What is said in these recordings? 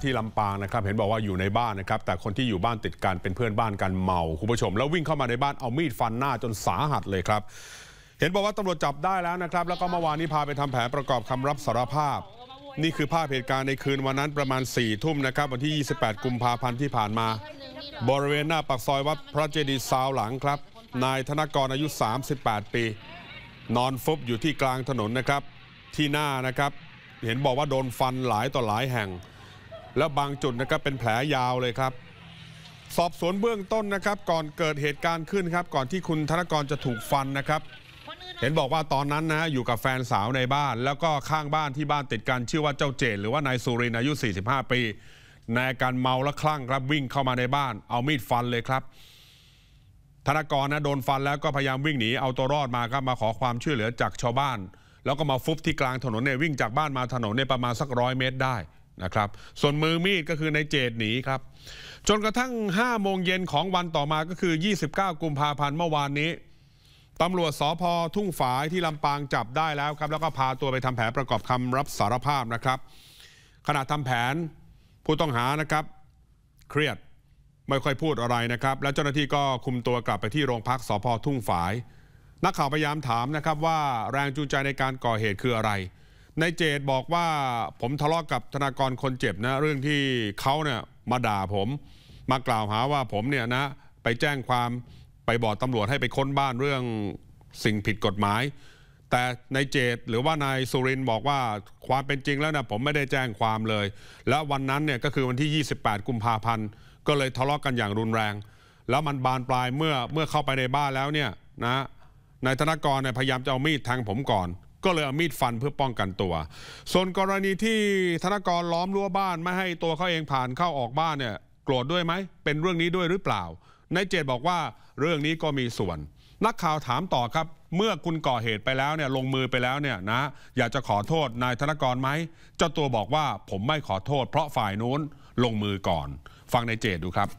ที่ลำปางนะครับเห็นบอกว่าอยู่ในบ้านนะครับแต่คนที่อยู่บ้านติดกันเป็นเพื่อนบ้านกันเมาคุณผู้ชมแล้ววิ่งเข้ามาในบ้านเอามีดฟันหน้าจนสาหัสเลยครับเห็นบอกว่าตำรวจจับได้แล้วนะครับแล้วก็เมื่อวานนี้พาไปทำแผนประกอบคำรับสารภาพนี่คือภาพเหตุการณ์ในคืนวันนั้นประมาณ4 ทุ่มนะครับวันที่28 กุมภาพันธ์ที่ผ่านมาบริเวณหน้าปากซอยวัดพระเจดีย์ซาวหลังครับนายธนกรอายุ38 ปีนอนฟุบอยู่ที่กลางถนนนะครับที่หน้านะครับเห็นบอกว่าโดนฟันหลายต่อหลายแห่งแล้วบางจุดนะครับเป็นแผลยาวเลยครับสอบสวนเบื้องต้นนะครับก่อนเกิดเหตุการณ์ขึ้นครับก่อนที่คุณธนกรจะถูกฟันนะครับเห็นบอกว่าตอนนั้นนะอยู่กับแฟนสาวในบ้านแล้วก็ข้างบ้านที่บ้านติดกันชื่อว่าเจ้าเจตหรือว่านายสุรินทร์อายุ45 ปีในอาการเมาและคลั่งครับวิ่งเข้ามาในบ้านเอามีดฟันเลยครับธนกรนะโดนฟันแล้วก็พยายามวิ่งหนีเอาตัวรอดมาครับมาขอความช่วยเหลือจากชาวบ้านแล้วก็มาฟุบที่กลางถนนเนี่ยวิ่งจากบ้านมาถนนเนี่ยประมาณสัก100 เมตรได้นะครับส่วนมือมีดก็คือในเจตหนีครับจนกระทั่ง5 โมงเย็นของวันต่อมาก็คือ29 กุมภาพันธ์เมื่อวานนี้ตำรวจสภ.ทุ่งฝายที่ลำปางจับได้แล้วครับแล้วก็พาตัวไปทำแผนประกอบคำรับสารภาพนะครับขณะทำแผนผู้ต้องหานะครับเครียดไม่ค่อยพูดอะไรนะครับแล้วเจ้าหน้าที่ก็คุมตัวกลับไปที่โรงพักสภ.ทุ่งฝายนักข่าวพยายามถามนะครับว่าแรงจูงใจในการก่อเหตุคืออะไรนายเจตบอกว่าผมทะเลาะกับธนากรคนเจ็บนะเรื่องที่เขาเนี่ยมาด่าผมมากล่าวหาว่าผมเนี่ยนะไปแจ้งความไปบอกตำรวจให้ไปค้นบ้านเรื่องสิ่งผิดกฎหมายแต่นายเจตหรือว่านายสุรินทร์บอกว่าความเป็นจริงแล้วนะผมไม่ได้แจ้งความเลยและวันนั้นเนี่ยก็คือวันที่28 กุมภาพันธ์ก็เลยทะเลาะกันอย่างรุนแรงแล้วมันบานปลายเมื่อเข้าไปในบ้านแล้วเนี่ยนะนายธนกรเนี่ยพยายามจะเอามีดแทงผมก่อนก็เลยเอามีดฟันเพื่อป้องกันตัวส่วนกรณีที่ธนกรล้อมรั้วบ้านไม่ให้ตัวเขาเองผ่านเข้าออกบ้านเนี่ยโกรธด้วยไหมเป็นเรื่องนี้ด้วยหรือเปล่านายเจตบอกว่าเรื่องนี้ก็มีส่วนนักข่าวถามต่อครับเมื่อคุณก่อเหตุไปแล้วเนี่ยลงมือไปแล้วเนี่ยนะอยากจะขอโทษนายธนกรไหมเจ้าตัวบอกว่าผมไม่ขอโทษเพราะฝ่ายนู้นลงมือก่อนฟังนายเจตดูครับ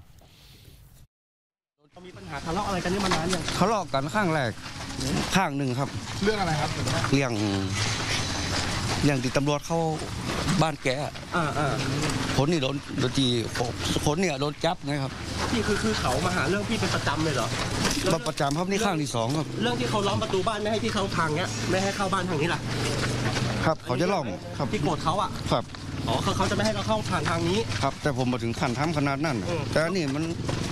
มีปัญหาทะเลาะอะไรกันนี่มานานยังทะเลาะกันข้างแรกข้างหนึ่งครับเรื่องอะไรครับเรื่องที่ตำรวจเข้าบ้านแกคนนี่โดนตีคนเนี่ยโดนจับนะครับพี่คือเขามาหาเรื่องพี่เป็นประจำเลยเหรอประจำครับนี่ข้างที่2ครับเรื่องที่เขาล้อมประตูบ้านไม่ให้พี่เข้าทางเนี้ยไม่ให้เข้าบ้านทางนี้ล่ะครับเขาจะล้อมครับพี่โกรธเขาอ่ะครับอ๋อเขาจะไม่ให้เราเข้าผ่านทางนี้ครับแต่ผมมาถึงขั้นทำขนาดนั้นแต่นี่มัน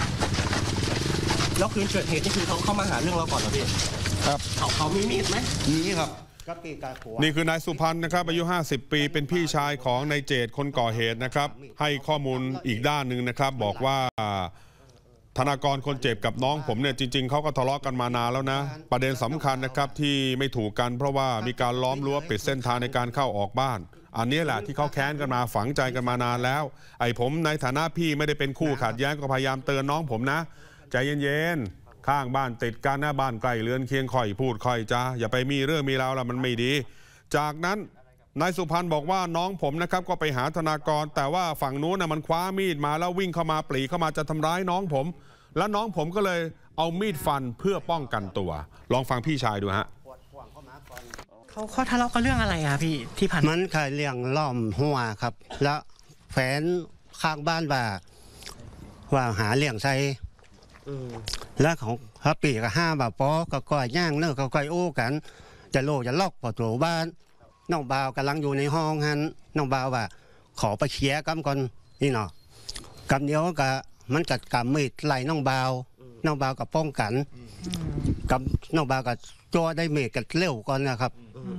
แล้วคืนเกิดเหตุนี่คือเขาเข้ามาหาเรื่องเราก่อนเหรอพี่ครับเขามีมีดไหมมีครับนี่คือนายสุพันธ์นะครับอายุ50 ปีเป็นพี่ชายของนายเจตคนก่อเหตุนะครับให้ข้อมูลอีกด้านหนึ่งนะครับบอกว่าธนากรคนเจ็บกับน้องผมเนี่ยจริงๆเขาก็ทะเลาะกันมานานแล้วนะประเด็นสำคัญนะครับที่ไม่ถูกกันเพราะว่ามีการล้อมรั้วปิดเส้นทางในการเข้าออกบ้านอันนี้แหละที่เขาแค้นกันมาฝังใจกันมานานแล้วไอ้ผมในฐานะพี่ไม่ได้เป็นคู่ขัดแย้งก็พยายามเตือนน้องผมนะใจเย็นๆข้างบ้านติดกันนะบ้านใกล้เรือนเคียงค่อยพูดค่อยจ้าอย่าไปมีเรื่องมีราวแล้วมันไม่ดีจากนั้นนายสุพันธ์บอกว่าน้องผมนะครับก็ไปหาธนากรแต่ว่าฝั่งนู้นนะมันคว้ามีดมาแล้ววิ่งเข้ามาปรีเข้ามาจะทำร้ายน้องผมแล้วน้องผมก็เลยเอามีดฟันเพื่อป้องกันตัวลองฟังพี่ชายดูฮะเขาทะเลาะกันเรื่องอะไรอะพี่ที่ผ่านมันขายเรื่องล้อมหัวครับแล้วแฟนข้างบ้านว่าหาเลี้ยงใส่แล้วของฮัปปี้กับ5 บาทปอก็ก้อยย่างเนื้อก็ก้อยโอ้กันจะล็อกประตูบ้านน้องบ่าวกำลังอยู่ในห้องฮันน้องบ่าวว่าขอไปเคลียร์กันก่อนนี่เนาะกำเดียวกับมันกัดกำมีดไล่น้องบ่าวกับป้องกันกับน้องบ่าวกับจัวได้มีดกับเร็วก่อนนะครับ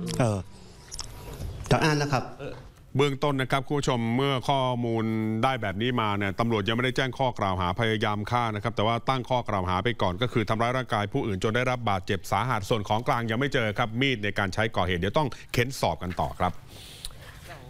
ต่ออ่านนะครับเบื้องต้นนะครับคุณผู้ชมเมื่อข้อมูลได้แบบนี้มาเนี่ยตำรวจยังไม่ได้แจ้งข้อกล่าวหาพยายามฆ่านะครับแต่ว่าตั้งข้อกล่าวหาไปก่อนก็คือทำร้ายร่างกายผู้อื่นจนได้รับบาดเจ็บสาหัสส่วนของกลางยังไม่เจอครับมีดในการใช้ก่อเหตุเดี๋ยวต้องเค้นสอบกันต่อครับ